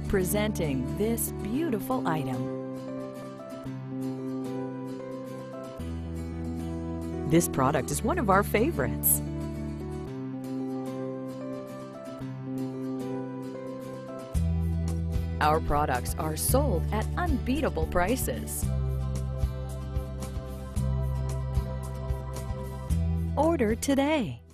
Presenting this beautiful item. This product is one of our favorites. Our products are sold at unbeatable prices. Order today.